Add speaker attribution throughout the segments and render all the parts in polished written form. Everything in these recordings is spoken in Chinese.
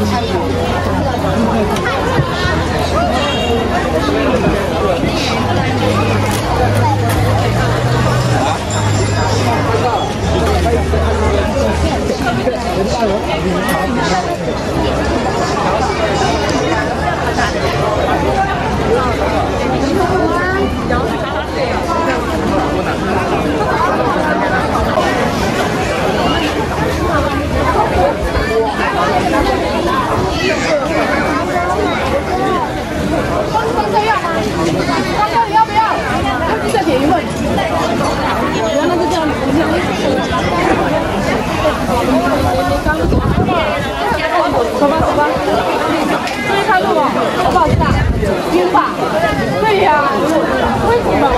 Speaker 1: 走吧走吧，注意看路啊，好不好吃啊？晕吧？对呀，为什么？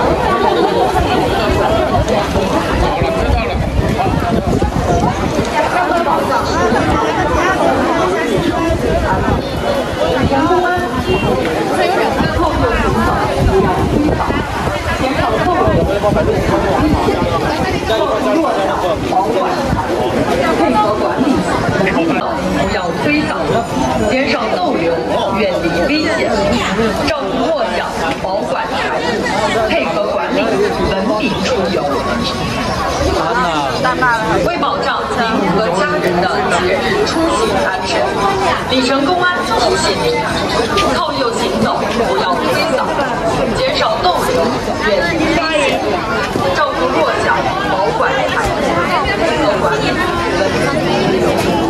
Speaker 1: 这有点太厚了。
Speaker 2: 不要推搡，减少逗留，远离危险，照顾弱小，保管财物，配合管理，文明出游。为保障您和家人的节日出行安全，里城公安提醒您：靠右行走，不要推搡，减少逗留，远离危险，照顾弱小，保管财物，配合管理，文明出游。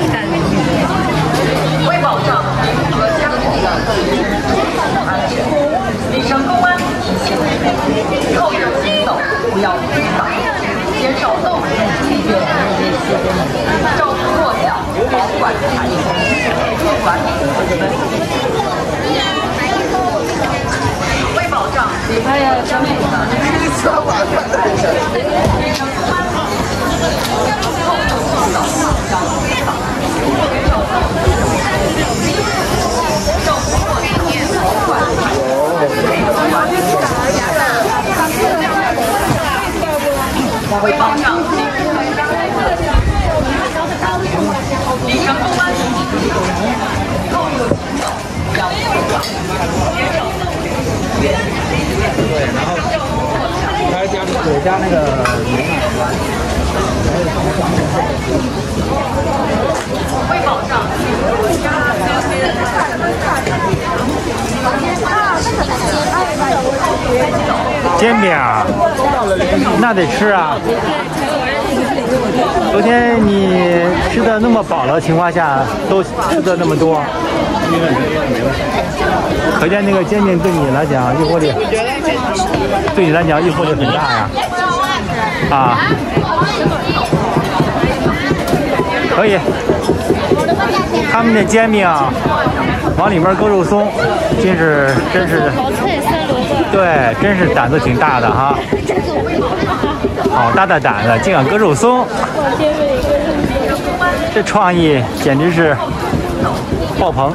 Speaker 2: 为保障您和家人的节日出行安全，里城公安提醒您：靠右行走，不要推搡，减少逗留，远离危险，照顾弱小，保管财物，配合管理，为保障您和家人的节日出行安全，里城公安靠右行走，不要推搡，减少逗留。为保障您和家人的节日里城公安靠右行走，不要推搡，减少逗留，远离危险，照顾弱小。
Speaker 3: 有加那个
Speaker 2: 为保障您和家人的节日
Speaker 3: 煎饼啊，那得吃啊。昨天你吃的那么饱的情况下，都吃的那么多，可见那个煎饼对你来讲诱惑力，对你来讲诱惑力很大呀。啊，可以。他们的煎饼往里面搁肉松，真是，对，真是胆子挺大的哈。好大的胆子，竟敢搁肉松，这创意简直是爆棚。